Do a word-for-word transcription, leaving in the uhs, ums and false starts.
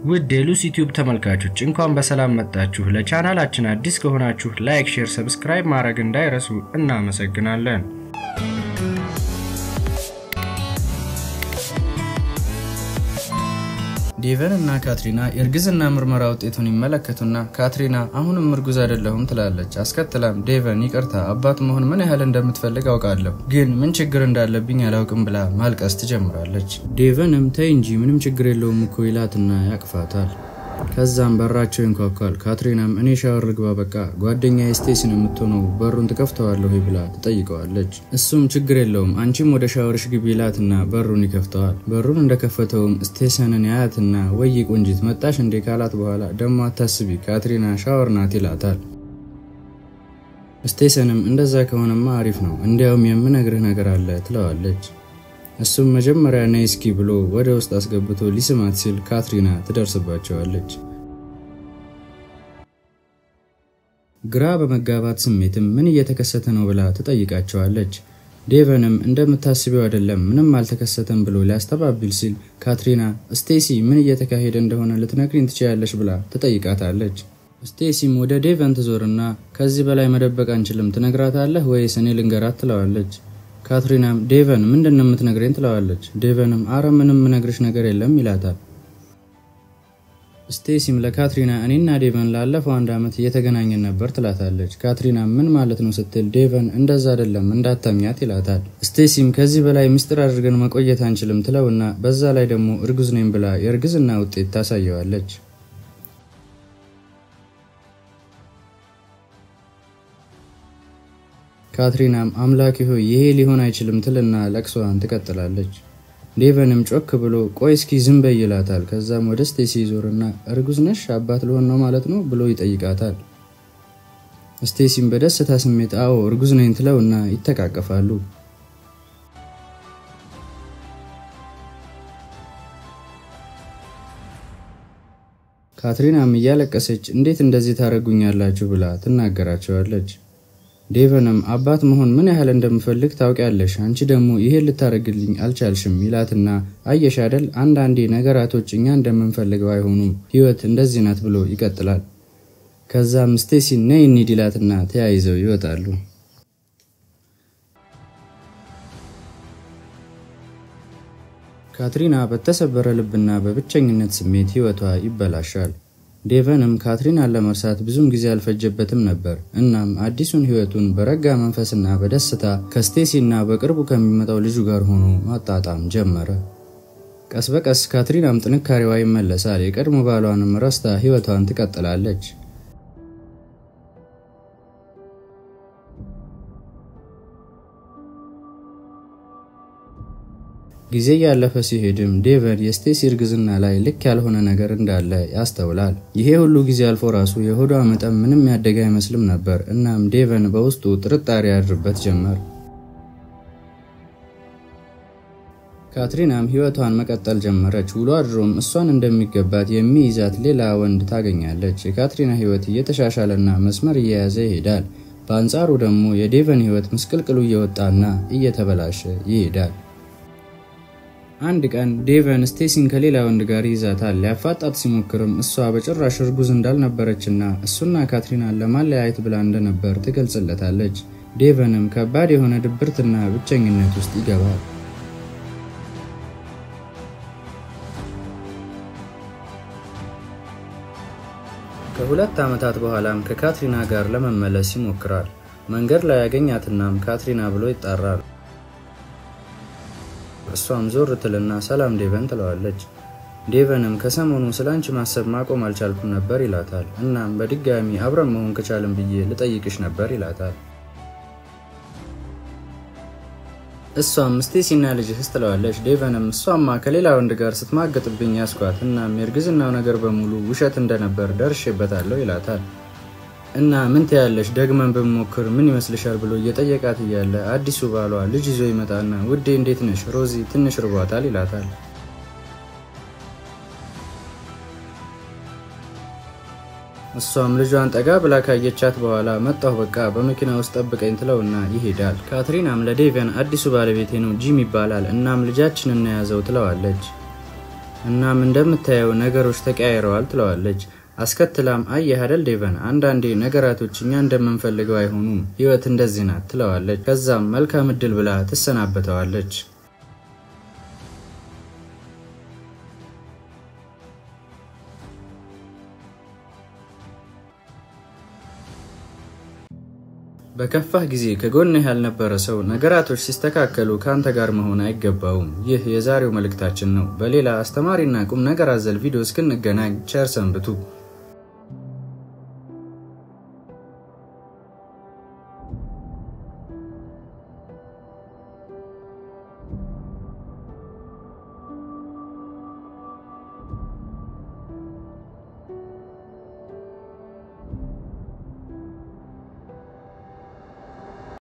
ውድ የሉሲ ዩቲዩብ ተመልካቾች እንኳን በሰላም መጣችሁ። ለቻናላችን አዲስ ከሆናችሁ ላይክ፣ ሼር፣ ሰብስክራይብ ማድረግ እንዳይረሱ እናመሰግናለን። ዴቨን እና ካትሪና የርግዝና ምርመራ ውጤቱን ይመለከቱና ካትሪና አሁንም ምርጉዝ አይደለሁም ትላለች። አስከትላም ዴቨን ይቅርታ አባት መሆን ምን ያህል እንደምትፈልግ አውቃለሁ፣ ግን ምን ችግር እንዳለብኝ አላውቅም ብላ ማልቀስ ትጀምራለች። ዴቨንም ተይ እንጂ ምንም ችግር የለውም እኮ ይላትና ያቅፋታል። ከዛም በራቸው ይንኳኳል። ካትሪናም እኔ ሻወር ልግባ በቃ ጓደኛዬ ስቴሲን የምትሆነው በሩን ትከፍተዋለህ ብላ ትጠይቀዋለች። እሱም ችግር የለውም አንቺም ወደ ሻወርሽ ግቢ ይላትና በሩን ይከፍተዋል። በሩን እንደከፈተውም ስቴሲንን ያያትና ወይ ቆንጂት መጣሽ እንዴ ካላት በኋላ ደሞ አታስቢ ካትሪና ሻወር ናት ይላታል። ስቴሲንም እንደዛ ከሆነማ አሪፍ ነው እንዲያውም የምነግርህ ነገር አለ ትለዋለች። እሱም መጀመሪያ ነይስኪ ብሎ ወደ ውስጥ አስገብቶ ሊስማት ሲል ካትሪና ትደርስባቸዋለች። ግራ በመጋባት ስሜትም ምን እየተከሰተ ነው ብላ ትጠይቃቸዋለች። ዴቨንም እንደምታስቢው አይደለም ምንም አልተከሰተም ብሎ ሊያስተባብል ሲል ካትሪና ስቴሲ ምን እየተካሄደ እንደሆነ ልትነግሪኝ ትችያለሽ ብላ ትጠይቃታለች። ስቴሲም ወደ ዴቨን ትዞርና ከዚህ በላይ መደበቅ አንችልም ትነግራታለህ ወይስ እኔ ልንገራት ትለዋለች። ካትሪናም ዴቨን ምንድነው የምትነግረኝ ትለዋለች። ዴቨንም አረ ምንም ምነግርሽ ነገር የለም ይላታል። ስቴሲም ለካትሪና እኔና ዴቨን ላለፈው አንድ አመት እየተገናኘን ነበር ትላታለች። ካትሪና ምን ማለት ነው ስትል ዴቨን እንደዛ አይደለም እንዳታሚያት ይላታል። ስቴሲም ከዚህ በላይ ምስጢር አድርገን መቆየት አንችልም ትለውና በዛ ላይ ደግሞ እርጉዝ ነኝ ብላ የርግዝና ውጤት ታሳየዋለች። ካትሪናም አምላክ ሆይ ይሄ ሊሆን አይችልም ትልና ለቅሷን ትቀጥላለች። ዴቨንም ጮክ ብሎ ቆይ እስኪ ዝም በይ ይላታል። ከዛም ወደ ስቴሲ ይዞርና እርጉዝ ነሽ አባት ልሆን ነው ማለት ነው ብሎ ይጠይቃታል። ስቴሲም በደስታ ስሜት አዎ እርጉዝ ነኝ ትለውና ይተቃቀፋሉ። ካትሪናም እያለቀሰች እንዴት እንደዚህ ታረጉኛላችሁ ብላ ትናገራቸዋለች። ዴቨንም አባት መሆን ምን ያህል እንደምፈልግ ታውቂያለሽ አንቺ ደግሞ ይሄ ልታረግልኝ አልቻልሽም ይላትና አየሽ አይደል አንዳንዴ ነገራቶች እኛ እንደምንፈልገው አይሆኑም ህይወት እንደዚህ ናት ብሎ ይቀጥላል። ከዛም ስቴሲ ነይ እንሂድ ይላትና ተያይዘው ይወጣሉ። ካትሪና በተሰበረ ልብና በብቸኝነት ስሜት ህይወቷ ይበላሻል። ዴቨንም ካትሪናን ለመርሳት ብዙም ጊዜ አልፈጀበትም ነበር። እናም አዲሱን ህይወቱን በረጋ መንፈስና በደስታ ከስቴሲና በቅርቡ ከሚመጣው ልጁ ጋር ሆኖ ማጣጣም ጀመረ። ቀስ በቀስ ካትሪናም ጥንካሬዋ ይመለሳል። የቀድሞ ባሏንም ረስታ ህይወቷን ትቀጥላለች። ጊዜ ያለፈ ሲሄድም ዴቨን የስቴሲ እርግዝና ላይ ልክ ያልሆነ ነገር እንዳለ ያስተውላል። ይሄ ሁሉ ጊዜ አልፎ ራሱ የሆዷ መጠን ምንም ያደገ አይመስልም ነበር። እናም ዴቨን በውስጡ ጥርጣሬ ያድርበት ጀመር። ካትሪናም ህይወቷን መቀጠል ጀመረች። ውሎ አድሮም እሷን እንደሚገባት የሚይዛት ሌላ ወንድ ታገኛለች። የካትሪና ህይወት እየተሻሻለና መስመር እየያዘ ይሄዳል። በአንጻሩ ደግሞ የዴቨን ህይወት ምስቅልቅሉ እየወጣና እየተበላሸ ይሄዳል። አንድ ቀን ዴቨን ስቴሲን ከሌላ ወንድ ጋር ይዛታል። ሊያፋጣት ሲሞክርም እሷ በጭራሽ እርጉዝ እንዳልነበረችና እሱና ካትሪናን ለማለያየት ብላ እንደነበር ትገልጽለታለች። ዴቨንም ከባድ የሆነ ድብርትና ብቸኝነት ውስጥ ይገባል። ከሁለት ዓመታት በኋላም ከካትሪና ጋር ለመመለስ ይሞክራል። መንገድ ላይ ያገኛትናም ካትሪና ብሎ ይጣራል። እሷም ዞር ትልና ሰላም ዴቨን ትለዋለች። ዴቨንም ከሰሞኑ ስላንቺ ማሰብ ማቆም አልቻልኩም ነበር ይላታል። እናም በድጋሚ አብረን መሆን ከቻልን ብዬ ልጠይቅሽ ነበር ይላታል። እሷም ስቴሲና ልጅህስ ትለዋለች። ዴቨንም እሷማ ከሌላ ወንድ ጋር ስትማገጥብኝ ያስኳት እናም የርግዝናው ነገር በሙሉ ውሸት እንደነበር ደርሼበታለሁ ይላታል። እና ምን ትያለሽ ደግመን በመሞከር ምን ይመስልሻል ብሎ እየጠየቃት እያለ አዲሱ ባሏ ልጅ ይዞ ይመጣና ውዴ እንዴት ነሽ ሮዚ ትንሽ ርቧታል ይላታል። እሷም ልጇን ጠጋ ብላ ካየቻት በኋላ መጣሁ በቃ በመኪና ውስጥ ጠብቀኝ ትለውና ይሄዳል። ካትሪናም ለዴቨን አዲሱ ባለቤቴ ነው ጂም ይባላል እናም ልጃችንን ያዘው ትለዋለች። እናም እንደምታየው ነገሮች ተቀያይረዋል ትለዋለች። አስከትላም አየህ አይደል ዴቨን አንዳንዴ ነገራቶች እኛ እንደምንፈልገው አይሆኑም ህይወት እንደዚህ ናት ትለዋለች። ከዛም መልካም እድል ብላ ትሰናበተዋለች። በከፋህ ጊዜ ከጎንህ ያልነበረ ሰው ነገራቶች ሲስተካከሉ ካንተ ጋር መሆን አይገባውም። ይህ የዛሬው መልእክታችን ነው። በሌላ አስተማሪና ቁም ነገር አዘል ቪዲዮ እስክንገናኝ ቸር ሰንብቱ።